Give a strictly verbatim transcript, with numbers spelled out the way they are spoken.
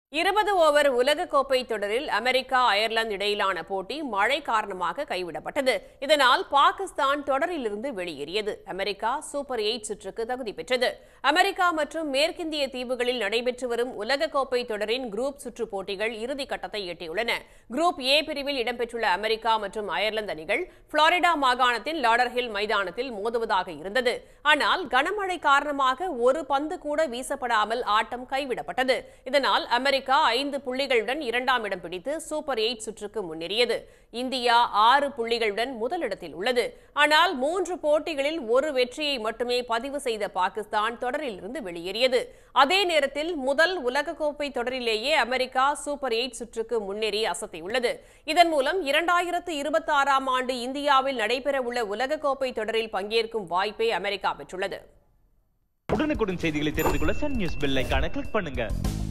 இருபது ஓவர் உலகக்கோப்பை தொடரில் அமெரிக்கா அயர்லாந்து இடையிலான போட்டி மழை காரணமாக கைவிடப்பட்டது. இதனால் பாகிஸ்தான் தொடரிலிருந்து வெளியேறியது. அமெரிக்கா சூப்பர் எயிட் சுற்றுக்கு தகுதி பெற்றது. அமெரிக்கா மற்றும் மேற்கிந்திய தீவுகளில் நடைபெற்று வரும் உலகக்கோப்பை தொடரின் குரூப் சுற்று போட்டிகள் இறுதிக்கட்டத்தை எட்டியுள்ளன. குரூப் ஏ பிரிவில் இடம்பெற்றுள்ள அமெரிக்கா மற்றும் அயர்லாந்து அணிகள் புளோரிடா மாகாணத்தின் லாடர்ஹில் மைதானத்தில் மோதுவதாக இருந்தது. ஆனால் கனமழை காரணமாக ஒரு பந்து கூட வீசப்படாமல் ஆட்டம் கைவிடப்பட்டது. இதனால் அமெரிக்கா ஐந்து புள்ளிகளுடன் இரண்டாம் இடம் பிடித்து சூப்பர் எயிட் சுற்றுக்கு முன்னேறியது. இந்தியா ஆறு புள்ளிகளுடன் முதலிடத்தில் உள்ளது. ஆனால் மூன்று போட்டிகளில் ஒரு வெற்றியை மட்டுமே பதிவு செய்த பாகிஸ்தான் தொடரிலிருந்து வெளியேறியது. அதே நேரத்தில் முதல் உலகக்கோப்பை தொடரிலேயே அமெரிக்கா சூப்பர் எயிட் சுற்றுக்கு முன்னேறி அசத்தியுள்ளது. இதன் மூலம் இரண்டாயிரத்து இருபத்தி ஆறாம் ஆண்டு இந்தியாவில் நடைபெறவுள்ள உலகக்கோப்பை தொடரில் பங்கேற்கும் வாய்ப்பை அமெரிக்கா பெற்றுள்ளது. உடனுக்குடன் செய்திகளை தெரிந்து கொள்ள சன் நியூஸ் பெல் ஐகானை கிளிக் பண்ணுங்க.